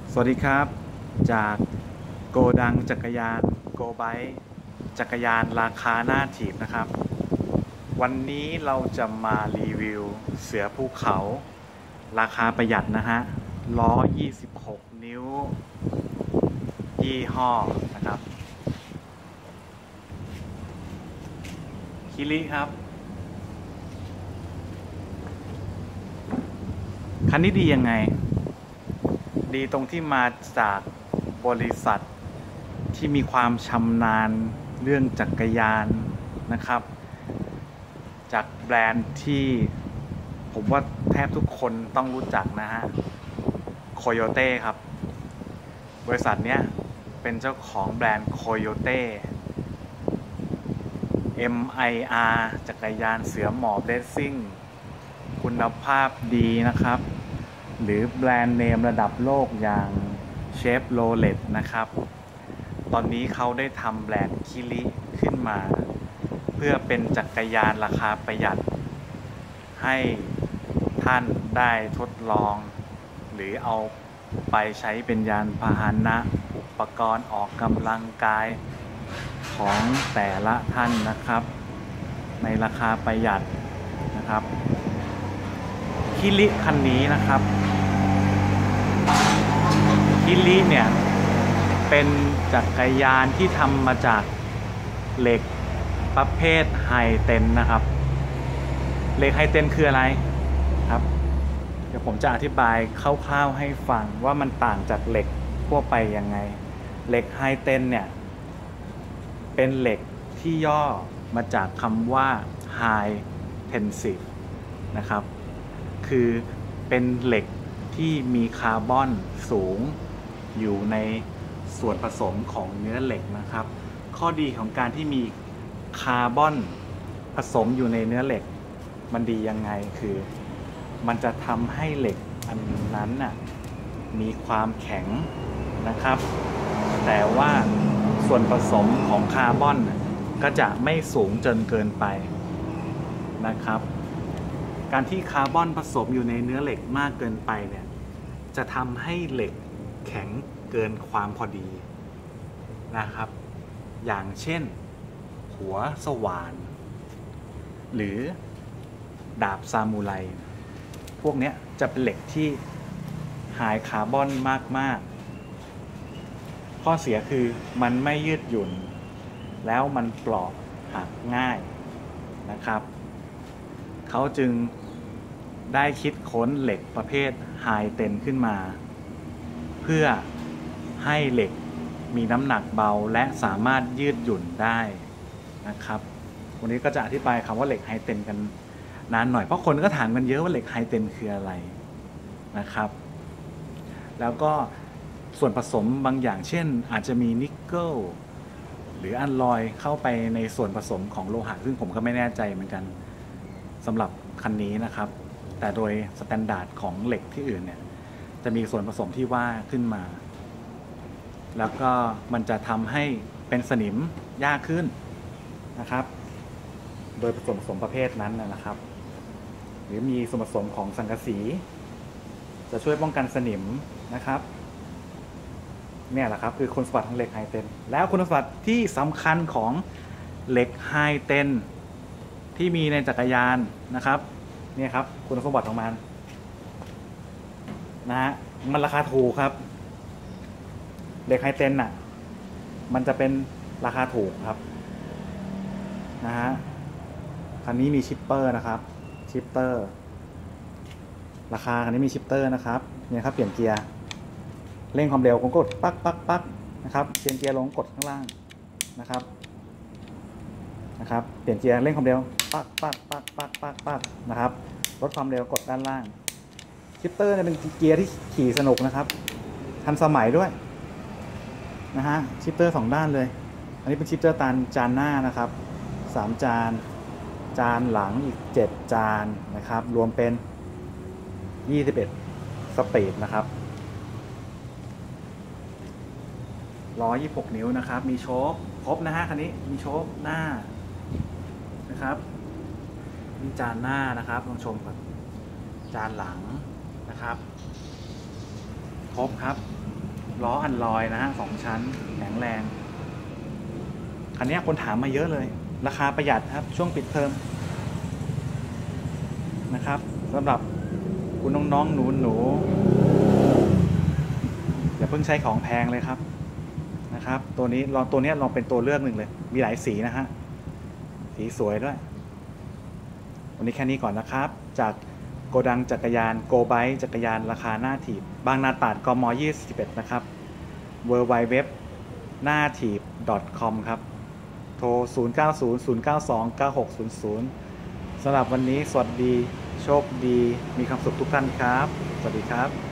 สวัสดีครับจากโกดังจักรยานโกไบค์จักรยานราคาหน้าถีบนะครับวันนี้เราจะมารีวิวเสือภูเขาราคาประหยัดนะฮะล้อ26นิ้วยี่ห้อนะครับคิริครับคันนี้ดียังไงดีตรงที่มาจากบริษัทที่มีความชำนาญเรื่องจักรยานนะครับจากแบรนด์ที่ผมว่าแทบทุกคนต้องรู้จักนะฮะโคโยเต้ครับบริษัทเนี้ยเป็นเจ้าของแบรนด์โคโยเต้ MIR จักรยานเสือหมอบเรซซิ่งคุณภาพดีนะครับหรือแบรนด์เนมระดับโลกอย่างเชฟโรเลตนะครับตอนนี้เขาได้ทำแบรนด์คิริขึ้นมาเพื่อเป็นจักรยานราคาประหยัดให้ท่านได้ทดลองหรือเอาไปใช้เป็นยานพาหนะอุปกรณ์ออกกำลังกายของแต่ละท่านนะครับในราคาประหยัดนะครับคิริคันนี้นะครับคิริเนี่ยเป็นจักรยานที่ทำมาจากเหล็กประเภทไฮเทนนะครับเหล็กไฮเทนคืออะไรครับเดี๋ยวผมจะอธิบายคร่าวๆให้ฟังว่ามันต่างจากเหล็กทั่วไปยังไงเหล็กไฮเทนเนี่ยเป็นเหล็กที่ย่อมาจากคำว่า High Tensive นะครับคือเป็นเหล็กที่มีคาร์บอนสูงอยู่ในส่วนผสมของเนื้อเหล็กนะครับข้อดีของการที่มีคาร์บอนผสมอยู่ในเนื้อเหล็กมันดียังไงคือมันจะทำให้เหล็กอันนั้นน่ะมีความแข็งนะครับแต่ว่าส่วนผสมของคาร์บอนก็จะไม่สูงจนเกินไปนะครับการที่คาร์บอนผสมอยู่ในเนื้อเหล็กมากเกินไปเนี่ยจะทำให้เหล็กแข็งเกินความพอดีนะครับอย่างเช่นหัวสว่านหรือดาบซามูไรพวกนี้จะเป็นเหล็กที่ไฮคาร์บอนมากๆข้อเสียคือมันไม่ยืดหยุ่นแล้วมันเปราะหักง่ายนะครับเขาจึงได้คิดค้นเหล็กประเภทไฮเทนขึ้นมาเพื่อให้เหล็กมีน้ำหนักเบาและสามารถยืดหยุ่นได้นะครับวันนี้ก็จะอธิบายคำว่าเหล็กไฮเทนกันนานหน่อยเพราะคนก็ถามกันเยอะว่าเหล็กไฮเทนคืออะไรนะครับแล้วก็ส่วนผสมบางอย่างเช่นอาจจะมีนิกเกิลหรืออัลลอยเข้าไปในส่วนผสมของโลหะซึ่งผมก็ไม่แน่ใจเหมือนกันสำหรับคันนี้นะครับแต่โดยสแตนดาร์ดของเหล็กที่อื่นเนี่ยจะมีส่วนผสมที่ว่าขึ้นมาแล้วก็มันจะทำให้เป็นสนิมยากขึ้นนะครับโดยส่วนผสมประเภทนั้นนะครับหรือมีส่วนผสมของสังกะสีจะช่วยป้องกันสนิมนะครับเนี่ยแหละครับคือคุณสมบัติของเหล็กไฮเทนแล้วคุณสมบัติที่สำคัญของเหล็กไฮเทนที่มีในจักรยานนะครับเนี่ยครับคุณสมบัติของมันนะฮะมันราคาถูกครับเหล็กไฮเทนน่ะมันจะเป็นราคาถูกครับนะฮะคันนี้มีชิปเปอร์นะครับชิปเตอร์ราคาคันนี้มีชิปเตอร์นะครับเนี่ยครับเปลี่ยนเกียร์เร่งความเร็วผมกดปักปักปักนะครับเปลี่ยนเกียร์ลงกดข้างล่างนะครับเปลี่ยนเกียร์เร่งความเร็วปักปักปักปักปักปักนะครับลดความเร็วกดด้านล่างชิปเตอร์เนี่ยเป็นเกียร์ที่ขี่สนุกนะครับทันสมัยด้วยนะฮะชิปเตอร์2ด้านเลยอันนี้เป็นชิปเตอร์จานหน้านะครับ3จานหลังอีก7จานนะครับรวมเป็น21สปีดนะครับ126นิ้วนะครับมีโชคครบนะฮะคันนี้มีโชคหน้านะครับมีจานหน้านะครับลองชมก่อนจานหลังนะครับครบครับล้ออันลอยนะฮะ2 ชั้นแข็งแรงคันนี้คนถามมาเยอะเลยราคาประหยัดครับช่วงปิดเทอมนะครับสำหรับคุณน้องๆหนูอย่าเพิ่งใช้ของแพงเลยครับนะครับตัวนี้ลองเป็นตัวเลือกหนึ่งเลยมีหลายสีนะฮะสีสวยด้วยวันนี้แค่นี้ก่อนนะครับจากโกดังจักรยานโกไบค์จักรยานราคาหน้าถีบบางนาตราดกม21นะครับ www หน้าถีบ .com ครับโทร0900929600สำหรับวันนี้สวัสดีโชคดีมีความสุขทุกท่านครับสวัสดีครับ